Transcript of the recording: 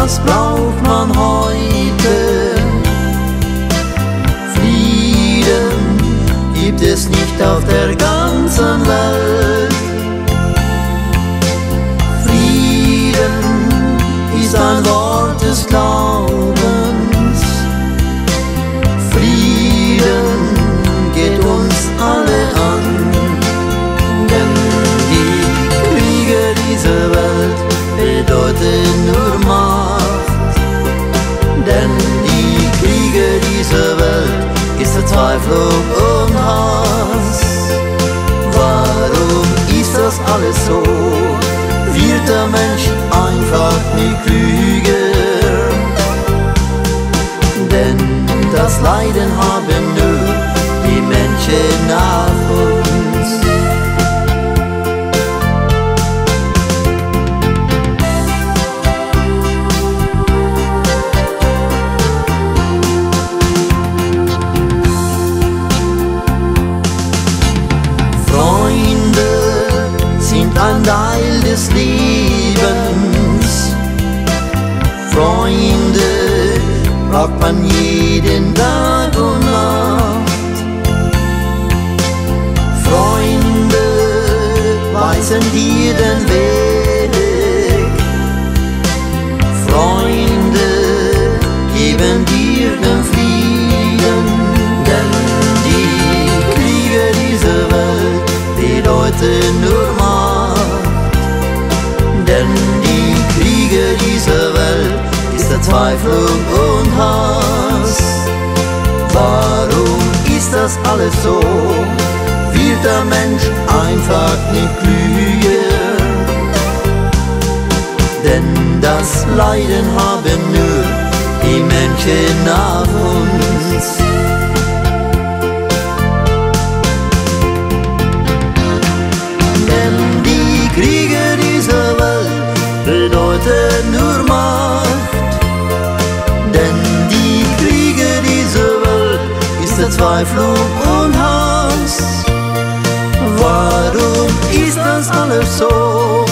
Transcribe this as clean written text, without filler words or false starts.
was braucht man heute? Frieden gibt es nicht auf der ganzen Welt. Frieden ist ein Wort des Glaubens. Frieden geht uns alle an, denn die Kriege dieser Welt bedeuten nur Macht. Denn die Kriege dieser Welt ist Verzweiflung und Hass. Warum ist das alles so? Wird der Mensch einfach nicht klüger? Denn das Leiden haben nur die Menschen nach uns. Freunde sind ein Teil des Lebens. Freunde braucht man jeden Tag und Nacht. Freunde weisen dir den Weg. Freunde geben dir den Frieden. Denn die Kriege dieser Welt bedeuten nur Macht. Denn die Kriege dieser Welt ist Verzweiflung und Hass. Warum ist das alles so? Wird der Mensch einfach nicht klüger? Denn das Leiden haben nur die Menschen nach uns. Denn die Kriege dieser Welt bedeuten nur Macht. Denn die Kriege dieser Welt ist Verzweiflung und Hass. Warum ist das alles so?